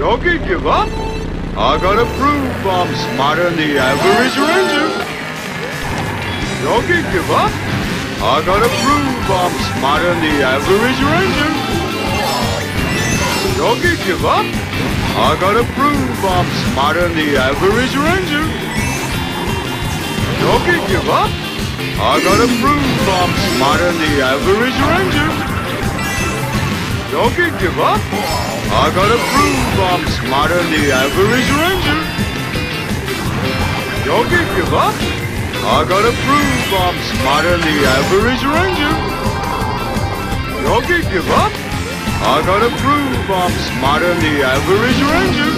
Yogi give up? I gotta prove I'm smarter than the average ranger. Yogi give up? I gotta prove I'm smarter than the average ranger. Yogi give up? I gotta prove I'm smarter than the average ranger. Yogi give up? I gotta prove I'm smarter than the average ranger. Yogi give up? I gotta prove I'm smarter than the average ranger. Yogi give up? I gotta prove I'm smarter than the average ranger. Yogi give up? I gotta prove I'm smarter than the average ranger.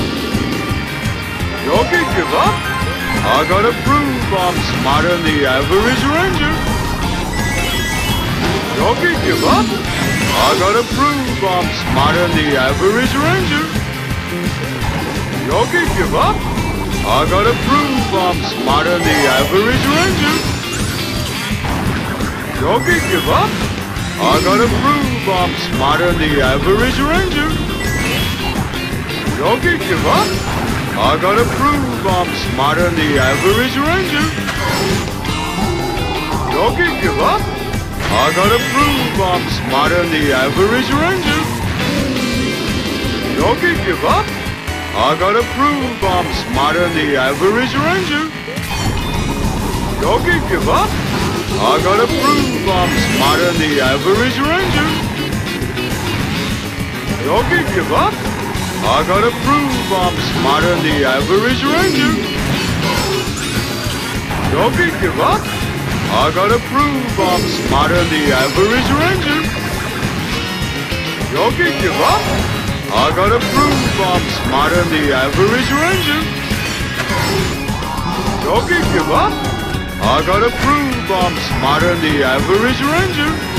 Yogi give up? I gotta prove I'm smarter than the average ranger. Yogi give up? I gotta prove I'm smarter than the average ranger. Yogi give up? I gotta prove I'm smarter than the average ranger. Yogi give up? I gotta prove I'm smarter than the average ranger. Yogi give up? I gotta prove I'm smarter than the average ranger. Yogi give up? I gotta prove I'm smarter than the average ranger. Yogi give up? I gotta prove I'm smarter than the average ranger. Yogi give up? I gotta prove I'm smarter than the average ranger. Yogi give up? I gotta prove I'm smarter than the average ranger. Yogi give up? I gotta prove I'm smarter than the average ranger. Yogi give up? I gotta prove I'm smarter than the average ranger. Yogi give up? I gotta prove I'm smarter than the average ranger.